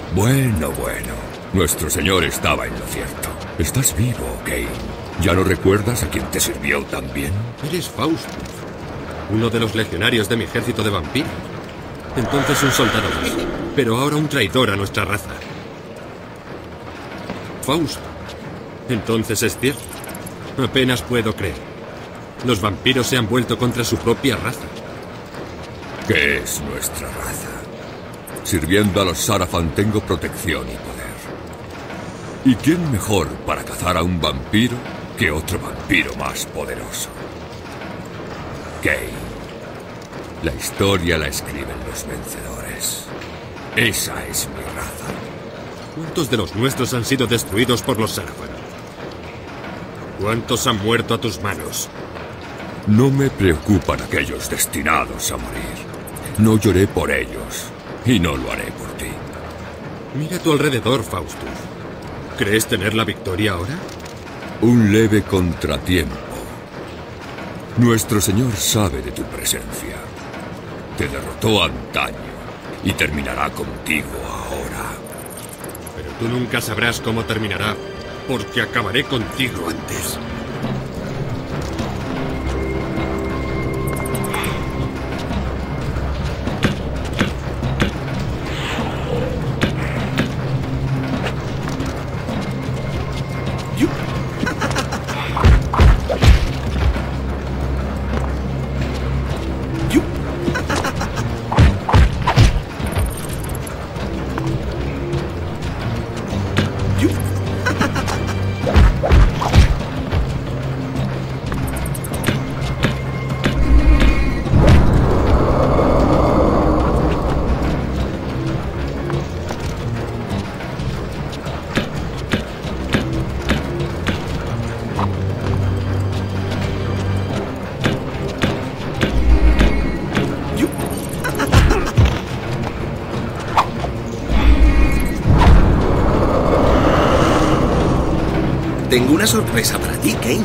Bueno, bueno. Nuestro señor estaba en lo cierto. Estás vivo, Kane. ¿Ya no recuerdas a quién te sirvió tan bien? Eres Faustus, uno de los legionarios de mi ejército de vampiros. Entonces un soldado más, pero ahora un traidor a nuestra raza. Fausto. Entonces es cierto. Apenas puedo creer. Los vampiros se han vuelto contra su propia raza. ¿Qué es nuestra raza? Sirviendo a los Sarafan tengo protección y poder. ¿Y quién mejor para cazar a un vampiro que otro vampiro más poderoso? Kane. La historia la escriben los vencedores. Esa es mi raza. ¿Cuántos de los nuestros han sido destruidos por los Sarafan? ¿Cuántos han muerto a tus manos? No me preocupan aquellos destinados a morir. No lloré por ellos, y no lo haré por ti. Mira a tu alrededor, Faustus. ¿Crees tener la victoria ahora? Un leve contratiempo. Nuestro Señor sabe de tu presencia. Te derrotó antaño y terminará contigo ahora. Pero tú nunca sabrás cómo terminará, porque acabaré contigo antes. Tengo una sorpresa para ti, Kane.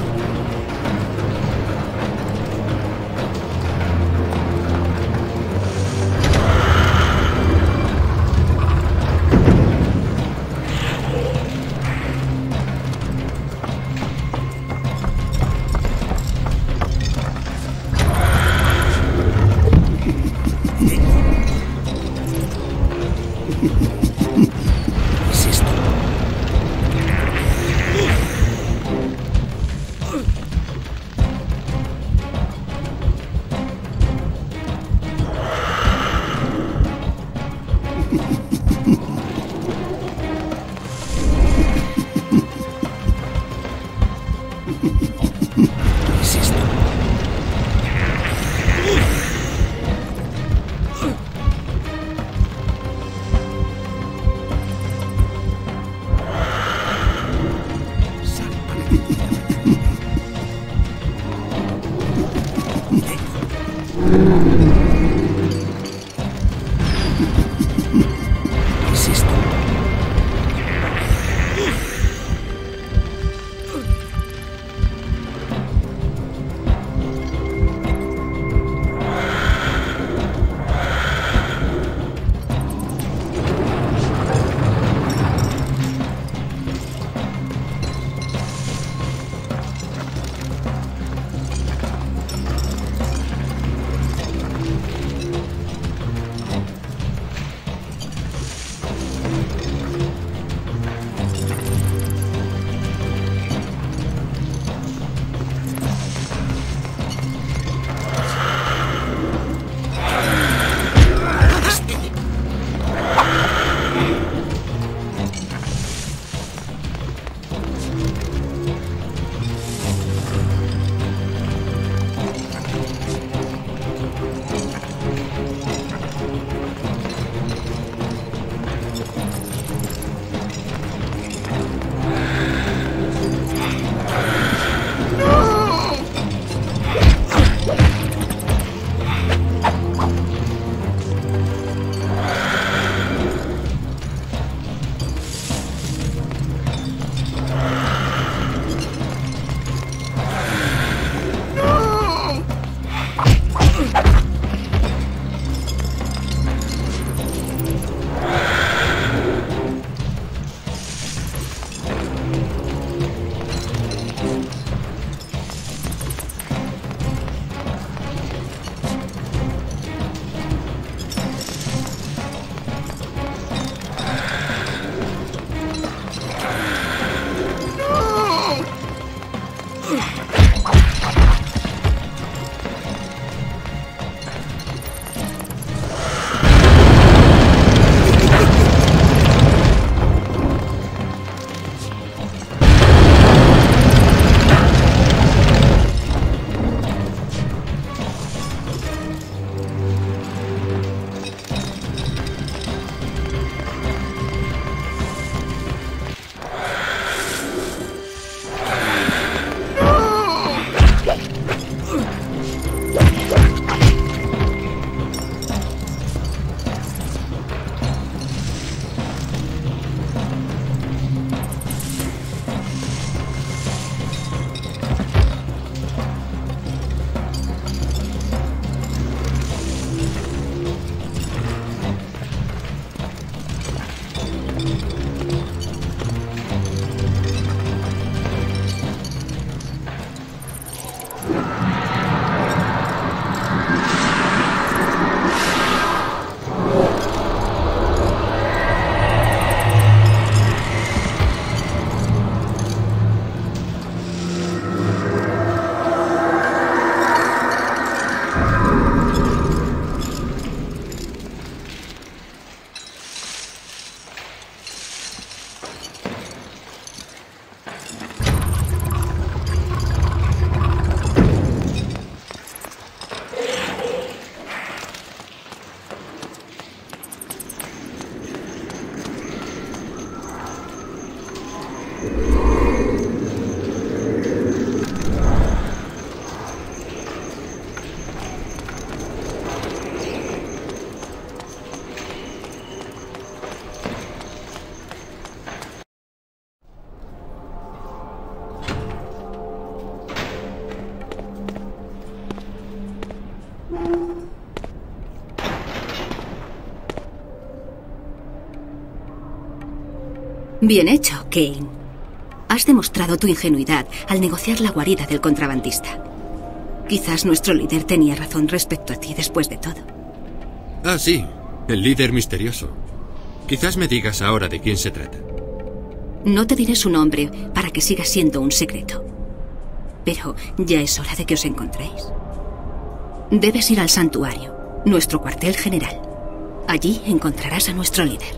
Bien hecho, Kane. Has demostrado tu ingenuidad al negociar la guarida del contrabandista. Quizás nuestro líder tenía razón respecto a ti después de todo. Ah, sí. El líder misterioso. Quizás me digas ahora de quién se trata. No te diré su nombre para que siga siendo un secreto. Pero ya es hora de que os encontréis. Debes ir al santuario, nuestro cuartel general. Allí encontrarás a nuestro líder.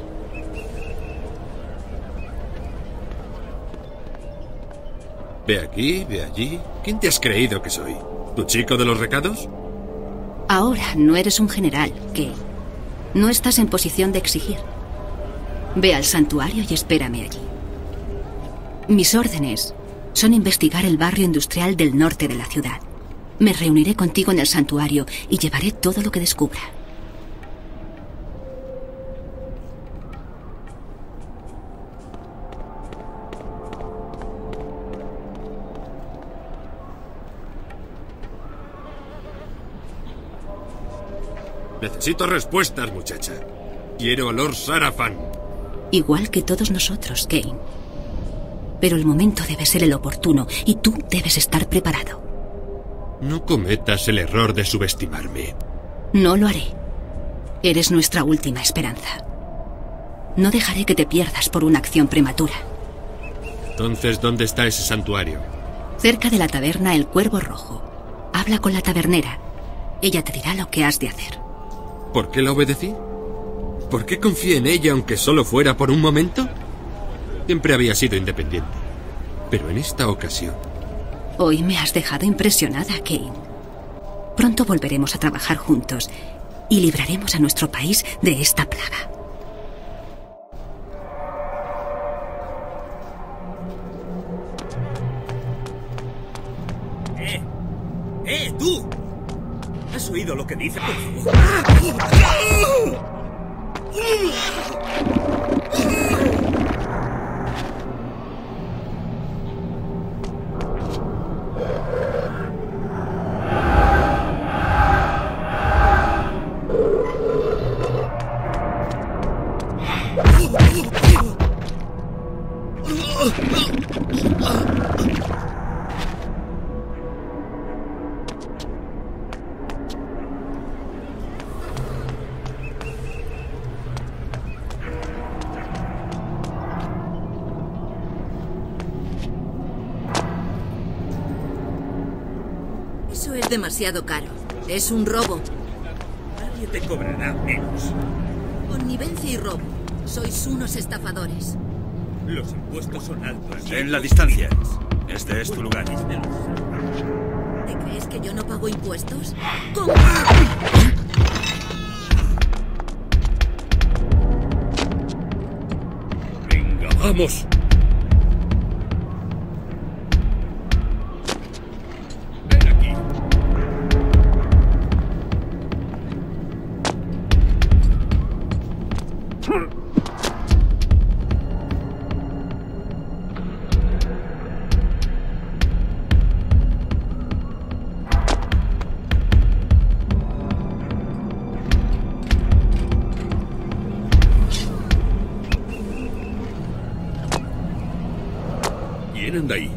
Ve aquí, ve allí. ¿Quién te has creído que soy? ¿Tu chico de los recados? Ahora no eres un general, Kane. No estás en posición de exigir. Ve al santuario y espérame allí. Mis órdenes son investigar el barrio industrial del norte de la ciudad. Me reuniré contigo en el santuario y llevaré todo lo que descubra. Necesito respuestas, muchacha. Quiero a Lord Sarafan. Igual que todos nosotros, Kane. Pero el momento debe ser el oportuno y tú debes estar preparado. No cometas el error de subestimarme. No lo haré. Eres nuestra última esperanza. No dejaré que te pierdas por una acción prematura. Entonces, ¿dónde está ese santuario? Cerca de la taberna El Cuervo Rojo. Habla con la tabernera. Ella te dirá lo que has de hacer. ¿Por qué la obedecí? ¿Por qué confié en ella aunque solo fuera por un momento? Siempre había sido independiente. Pero en esta ocasión... Hoy me has dejado impresionada, Kane. Pronto volveremos a trabajar juntos y libraremos a nuestro país de esta plaga. ¡Tú! ¿Has oído lo que dice, por favor? Eso es demasiado caro. Es un robo. Nadie te cobrará menos. Connivencia y robo. Sois unos estafadores. Los impuestos son altos. En la distancia. Este es tu lugar. ¿Te crees que yo no pago impuestos? ¿Cómo? Venga, vamos. Ven aquí. Vienen de ahí.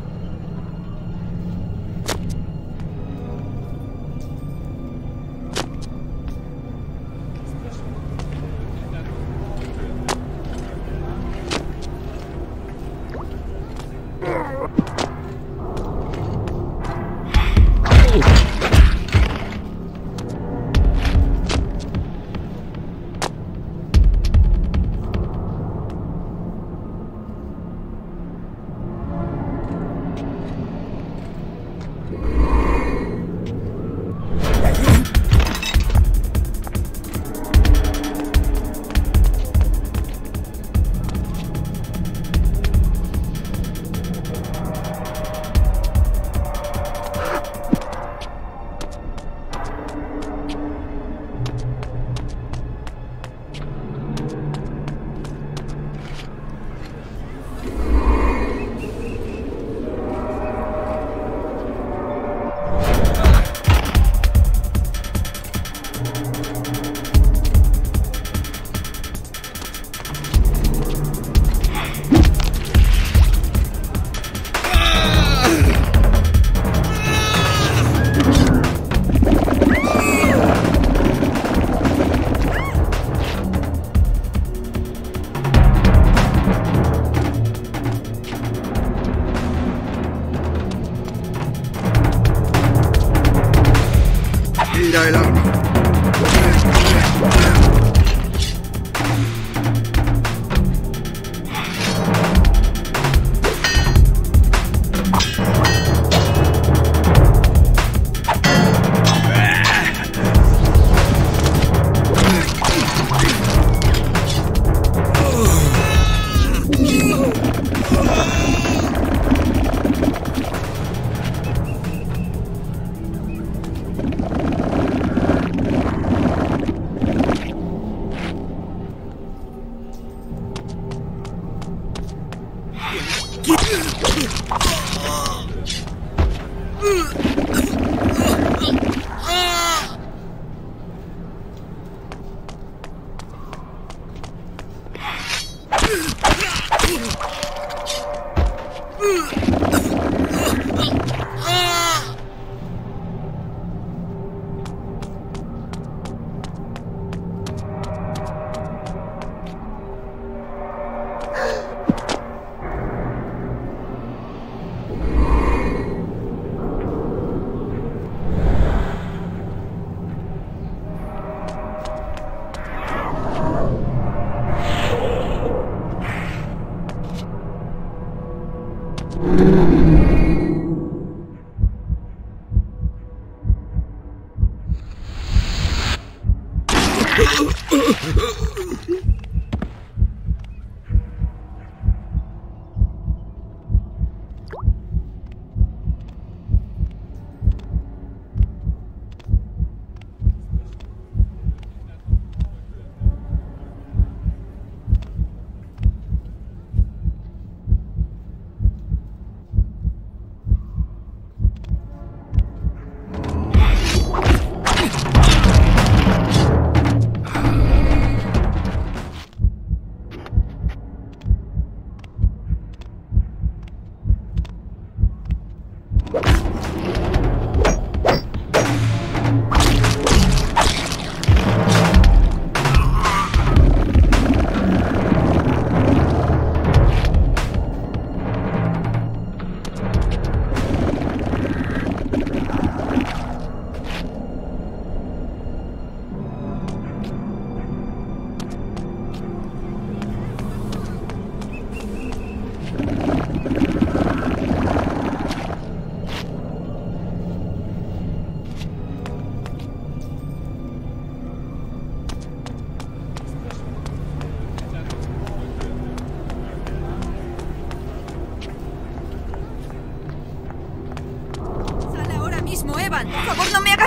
Evan, por favor, no me hagas...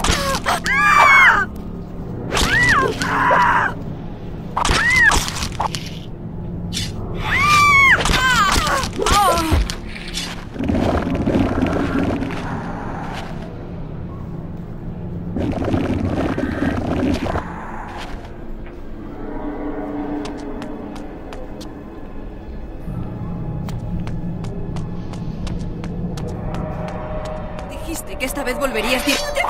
Dijiste que esta vez volverías...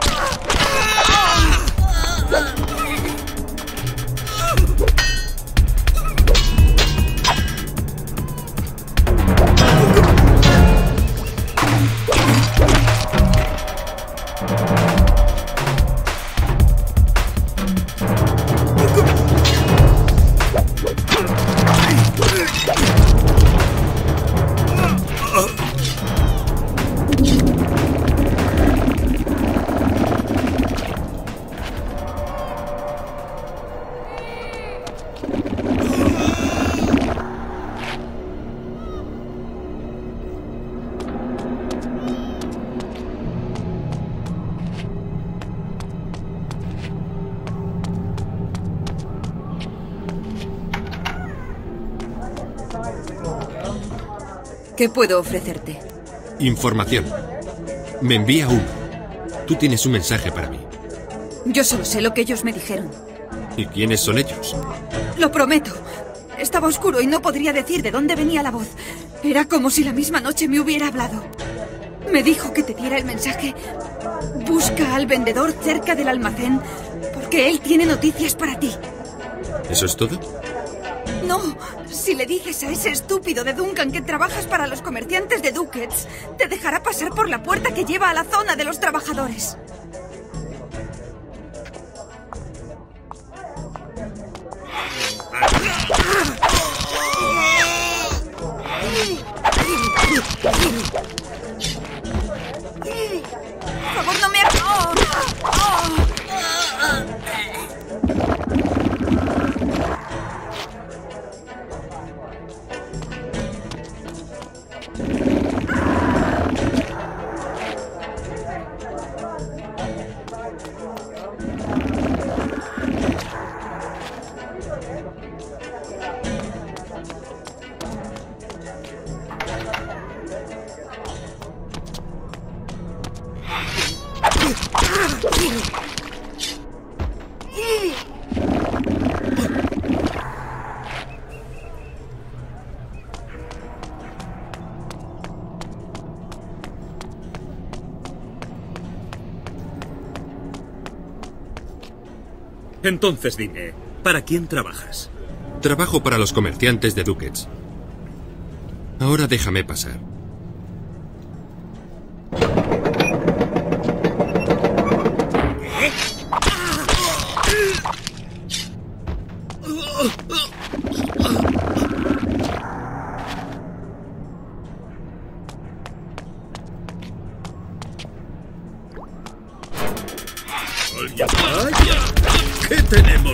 ¿Qué puedo ofrecerte? Información. Me envía uno. Tú tienes un mensaje para mí. Yo solo sé lo que ellos me dijeron. ¿Y quiénes son ellos? Lo prometo. Estaba oscuro y no podría decir de dónde venía la voz. Era como si la misma noche me hubiera hablado. Me dijo que te diera el mensaje. Busca al vendedor cerca del almacén, porque él tiene noticias para ti. ¿Eso es todo? No, si le dices a ese estúpido de Duncan que trabajas para los comerciantes de Ducats, te dejará pasar por la puerta que lleva a la zona de los trabajadores. Por favor, no me hagas... Entonces dime, ¿para quién trabajas? Trabajo para los comerciantes de Ducats. Ahora déjame pasar. ¡Vaya! ¿Qué tenemos aquí?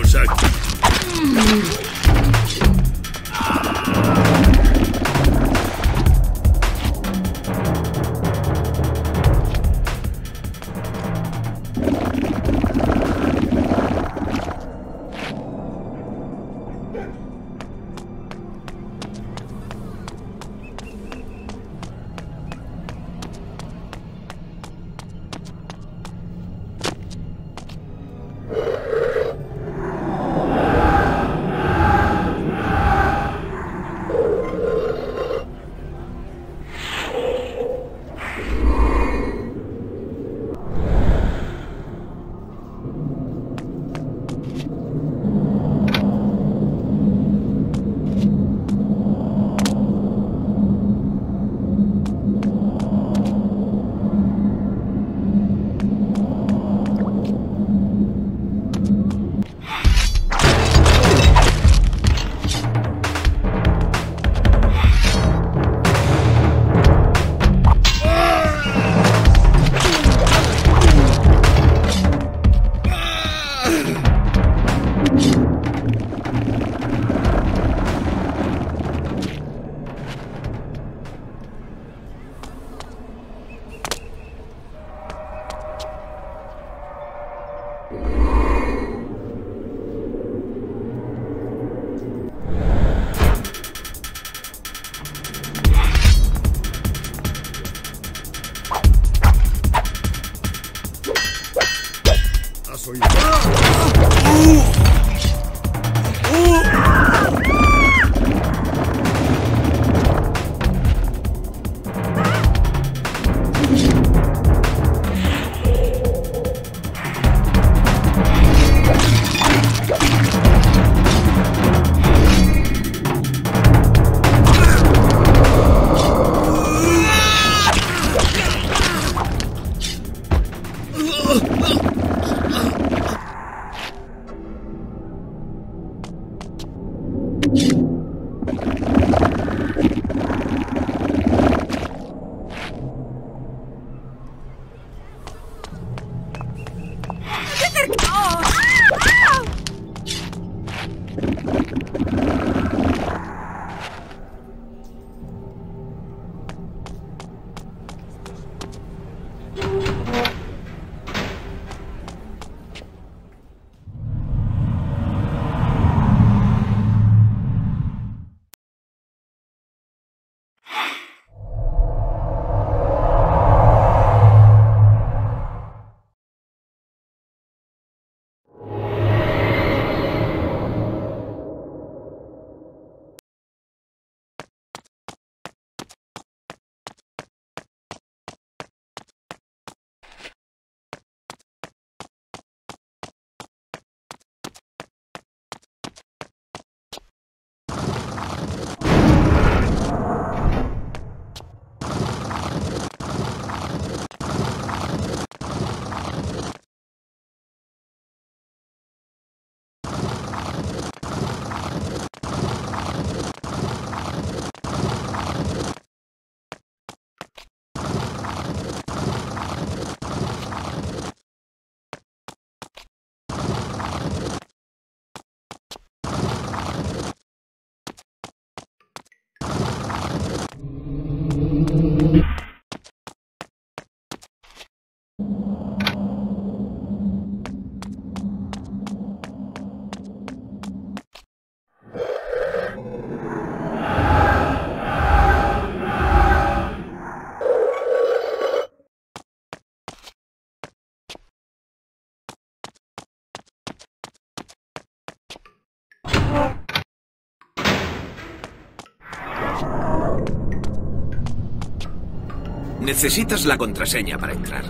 Necesitas la contraseña para entrar.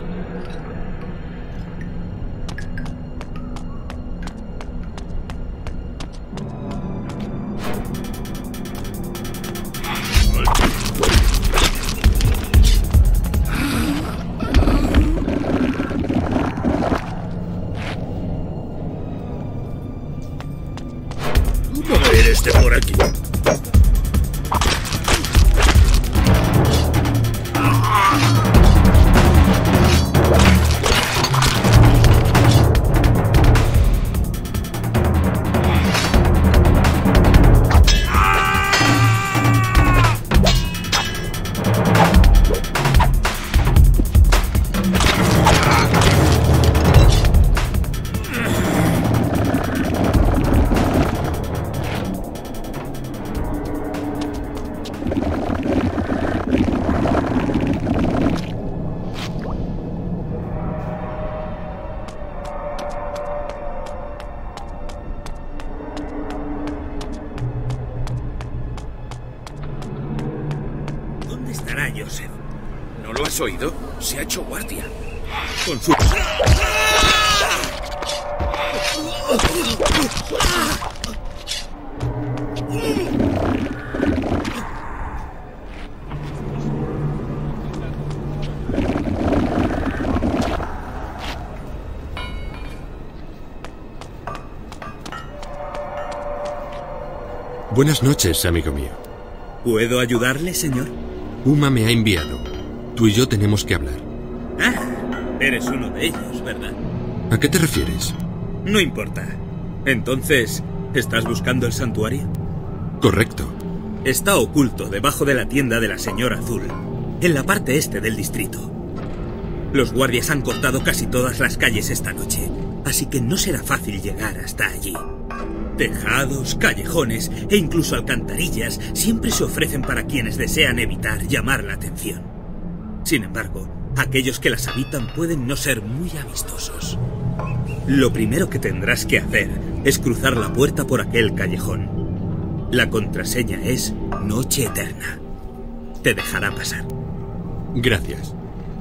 A ver este por aquí. Joseph. ¿No lo has oído? Se ha hecho guardia. Con su... Buenas noches, amigo mío. ¿Puedo ayudarle, señor? Uma me ha enviado. Tú y yo tenemos que hablar. Ah, eres uno de ellos, ¿verdad? ¿A qué te refieres? No importa. Entonces, ¿estás buscando el santuario? Correcto. Está oculto debajo de la tienda de la señora Azul, en la parte este del distrito. Los guardias han cortado casi todas las calles esta noche, así que no será fácil llegar hasta allí. Tejados, callejones e incluso alcantarillas siempre se ofrecen para quienes desean evitar llamar la atención. Sin embargo, aquellos que las habitan pueden no ser muy amistosos. Lo primero que tendrás que hacer es cruzar la puerta por aquel callejón. La contraseña es Noche Eterna. Te dejará pasar. Gracias.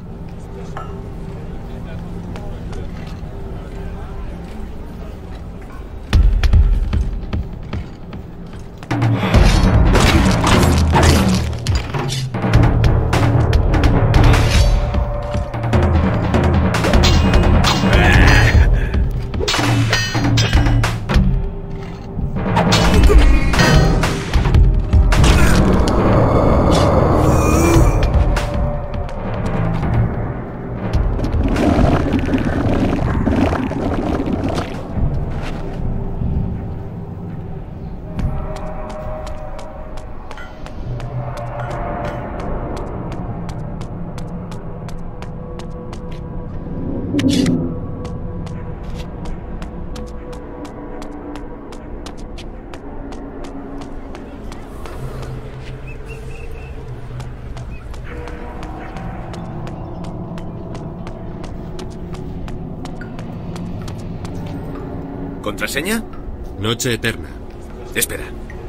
¿Contraseña? Noche Eterna. Espera.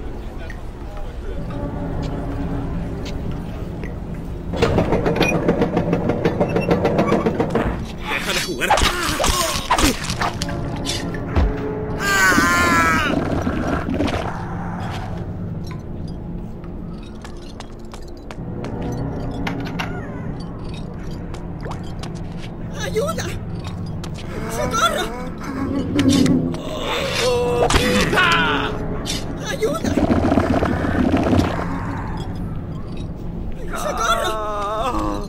¡Deja de jugar! ¡Ayuda! ¡Socorro! ¡Ayuda! ¡Socorro!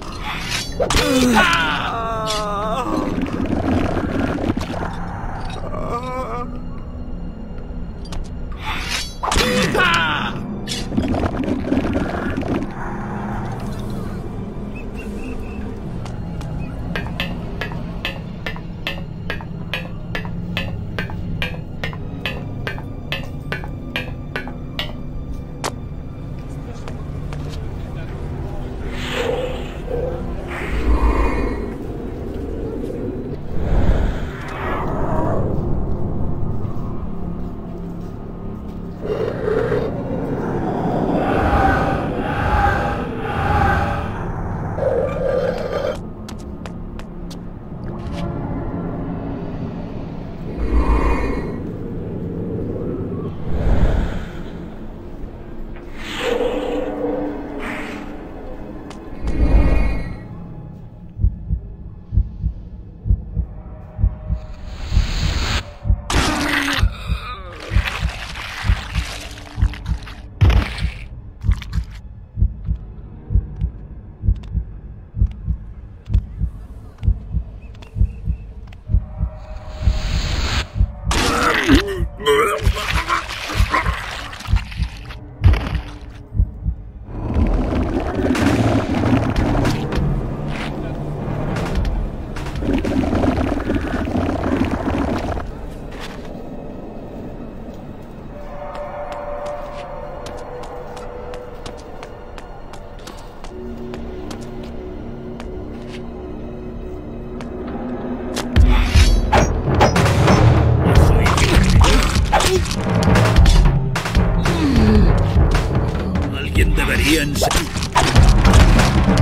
Alguien debería enseñar.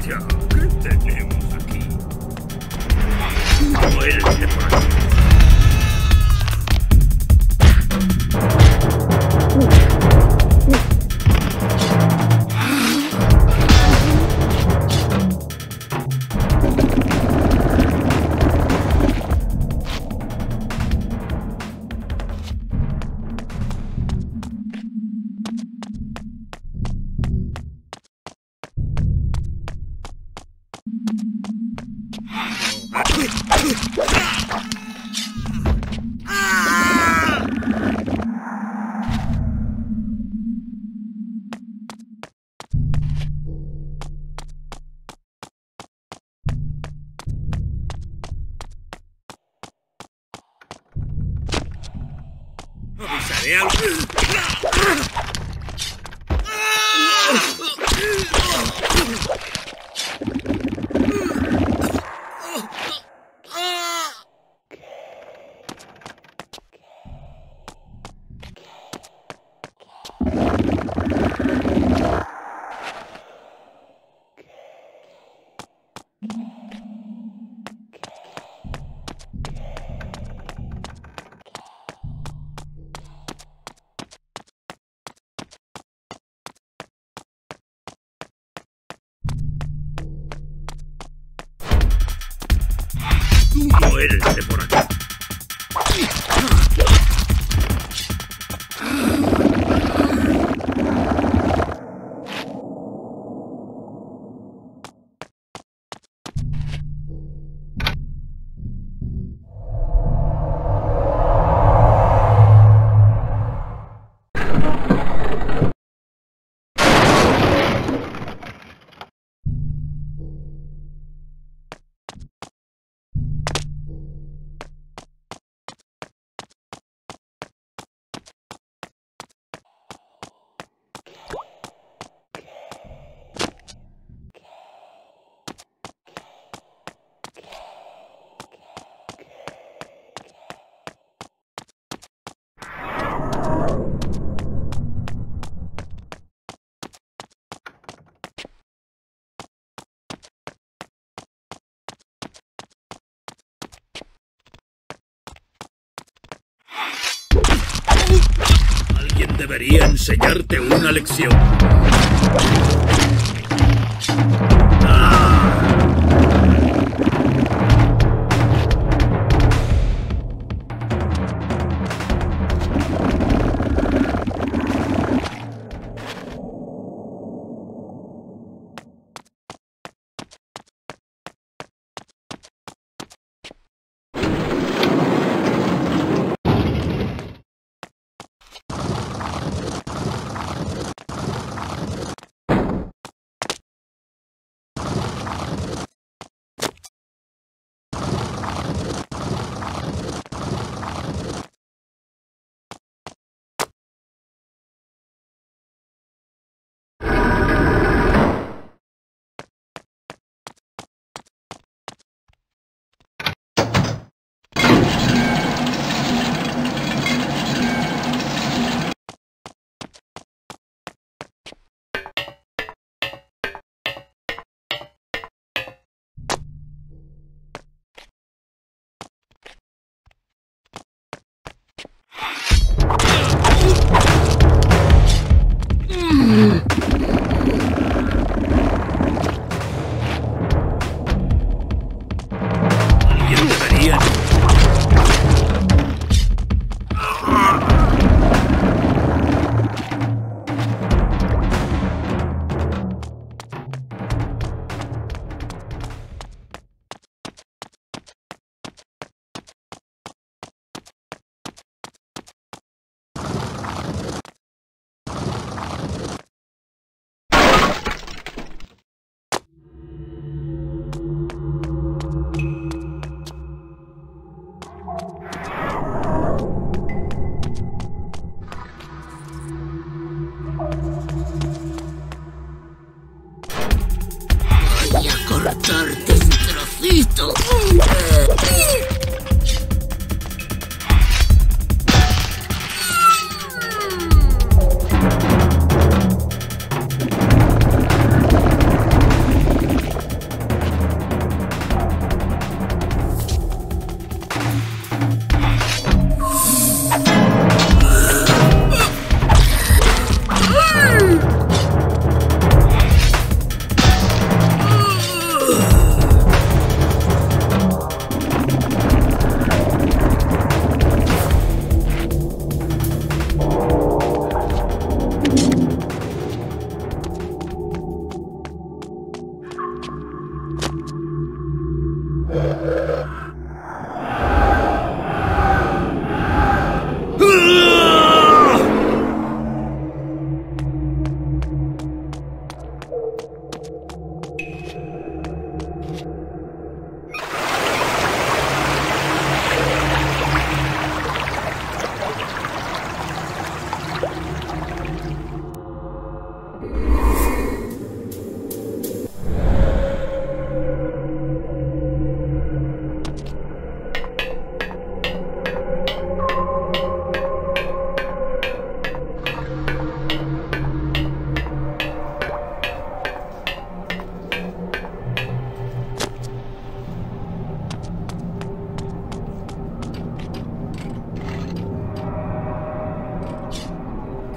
Ya, ¿qué tenemos aquí? Muérete por aquí. Avisaré al... Muérete por aquí. Alguien debería enseñarte una lección. Alguien debería... Voy a cortarte en trocitos.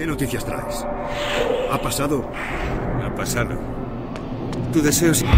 noticias traes? ¿Ha pasado? Ha pasado. Tu deseo es...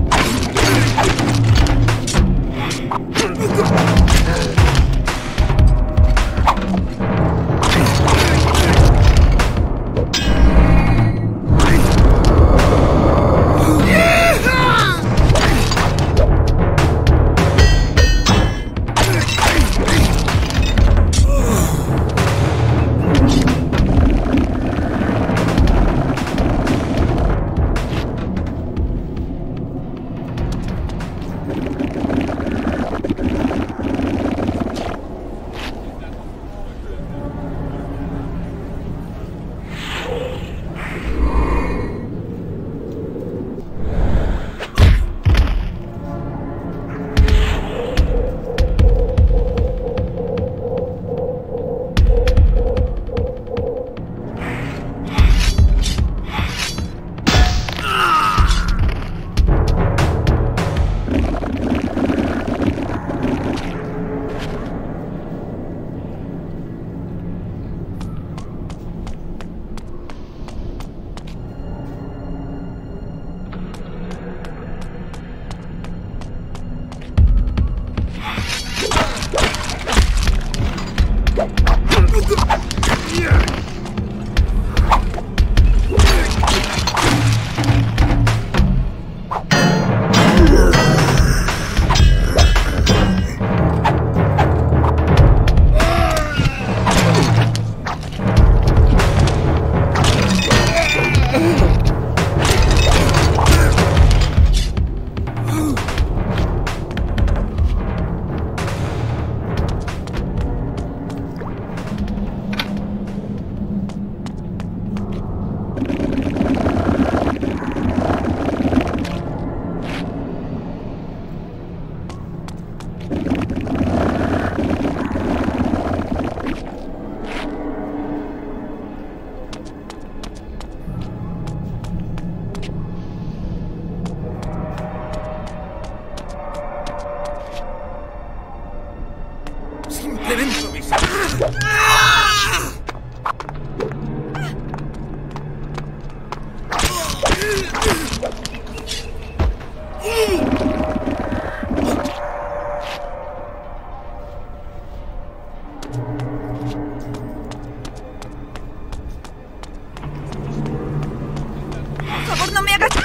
Por favor, no me hagas...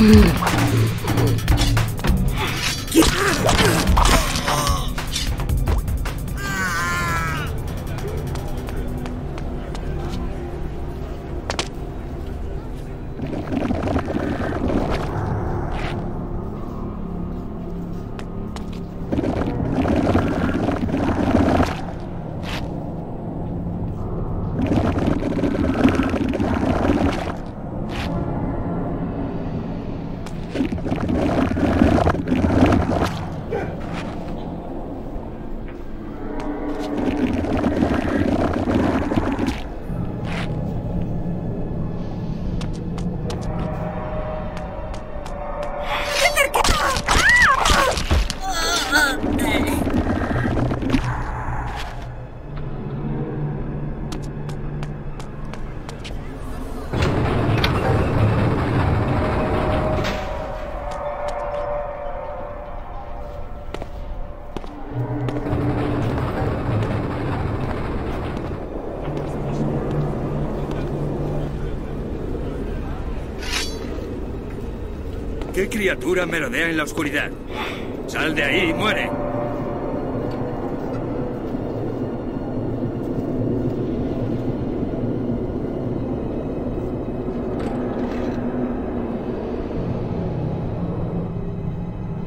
¿Qué criatura merodea en la oscuridad? ¡Sal de ahí y muere!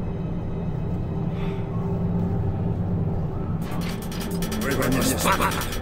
¡Prueba mi espada!